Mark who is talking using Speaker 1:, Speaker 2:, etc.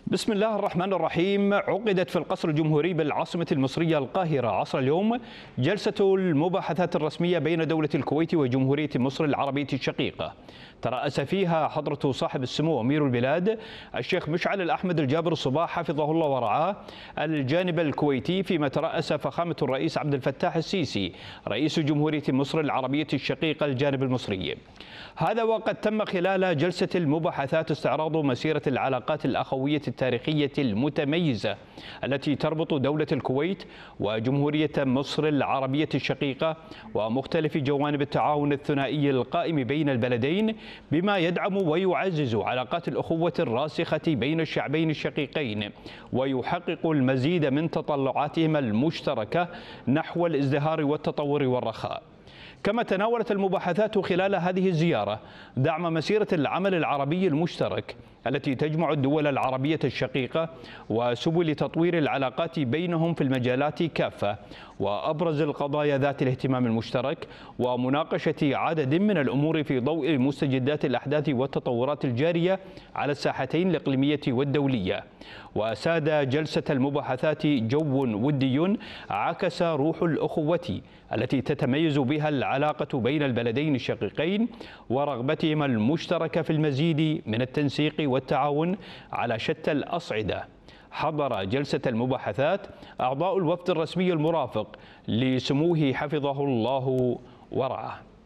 Speaker 1: بسم الله الرحمن الرحيم. عقدت في القصر الجمهوري بالعاصمة المصرية القاهرة عصر اليوم جلسة المباحثات الرسمية بين دولة الكويت وجمهورية مصر العربية الشقيقة، ترأس فيها حضرة صاحب السمو أمير البلاد الشيخ مشعل الأحمد الجابر الصباح حفظه الله ورعاه الجانب الكويتي، فيما ترأس فخامة الرئيس عبد الفتاح السيسي رئيس جمهورية مصر العربية الشقيقة الجانب المصري. هذا وقد تم خلال جلسة المباحثات استعراض مسيرة العلاقات الأخوية التاريخية المتميزة التي تربط دولة الكويت وجمهورية مصر العربية الشقيقة ومختلف جوانب التعاون الثنائي القائم بين البلدين، بما يدعم ويعزز علاقات الأخوة الراسخة بين الشعبين الشقيقين ويحقق المزيد من تطلعاتهما المشتركة نحو الازدهار والتطور والرخاء. كما تناولت المباحثات خلال هذه الزيارة دعم مسيرة العمل العربي المشترك التي تجمع الدول العربية الشقيقة وسبل تطوير العلاقات بينهم في المجالات كافة، وأبرز القضايا ذات الاهتمام المشترك ومناقشة عدد من الأمور في ضوء مستجدات الأحداث والتطورات الجارية على الساحتين الإقليمية والدولية. وساد جلسة المباحثات جو ودي عكس روح الأخوة التي تتميز بها العلاقة بين البلدين الشقيقين ورغبتهما المشتركة في المزيد من التنسيق والتعاون على شتى الأصعدة. حضر جلسة المباحثات أعضاء الوفد الرسمي المرافق لسموه حفظه الله ورعاه.